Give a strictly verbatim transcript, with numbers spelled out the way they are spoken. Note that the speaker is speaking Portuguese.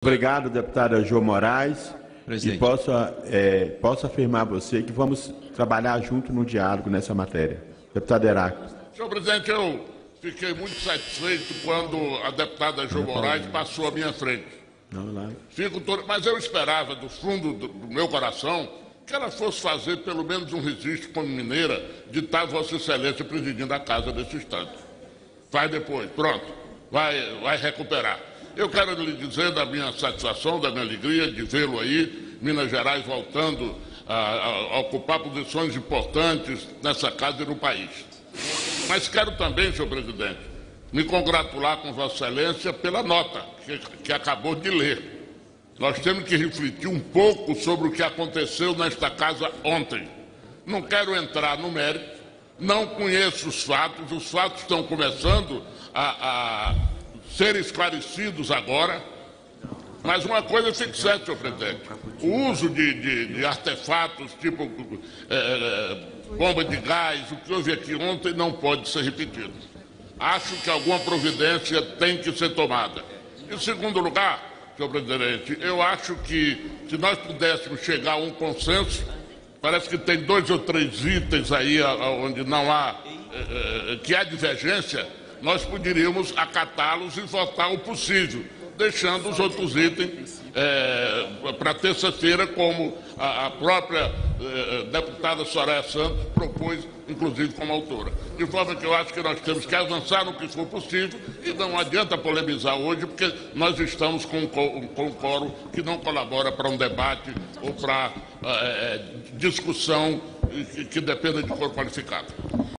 Obrigado, deputada Jo Moraes. Presidente. E posso, é, posso afirmar a você que vamos trabalhar junto no diálogo nessa matéria. Deputado Heráclito. Senhor presidente, eu fiquei muito satisfeito quando a deputada Jo Moraes passou à minha frente. Não, lá. Fico todo... Mas eu esperava, do fundo do, do meu coração, que ela fosse fazer pelo menos um registro como mineira de estar Vossa Excelência presidindo a casa desse instante. Faz depois, pronto, vai, vai recuperar. Eu quero lhe dizer da minha satisfação, da minha alegria de vê-lo aí, Minas Gerais voltando a, a, a ocupar posições importantes nessa casa e no país. Mas quero também, senhor presidente, me congratular com Vossa Excelência pela nota que, que acabou de ler. Nós temos que refletir um pouco sobre o que aconteceu nesta casa ontem. Não quero entrar no mérito, não conheço os fatos, os fatos estão começando a... a ser esclarecidos agora, mas uma coisa fica certa, senhor presidente, o uso de, de, de artefatos tipo é, bomba de gás, o que houve aqui ontem não pode ser repetido. Acho que alguma providência tem que ser tomada. Em segundo lugar, senhor presidente, eu acho que se nós pudéssemos chegar a um consenso, parece que tem dois ou três itens aí onde não há, é, que há divergência, nós poderíamos acatá-los e votar o possível, deixando os outros itens é, para terça-feira, como a, a própria é, deputada Soraya Santos propôs, inclusive como autora. De forma que eu acho que nós temos que avançar no que for possível e não adianta polemizar hoje, porque nós estamos com, com, com um quórum que não colabora para um debate ou para é, discussão que, que dependa de cor qualificado.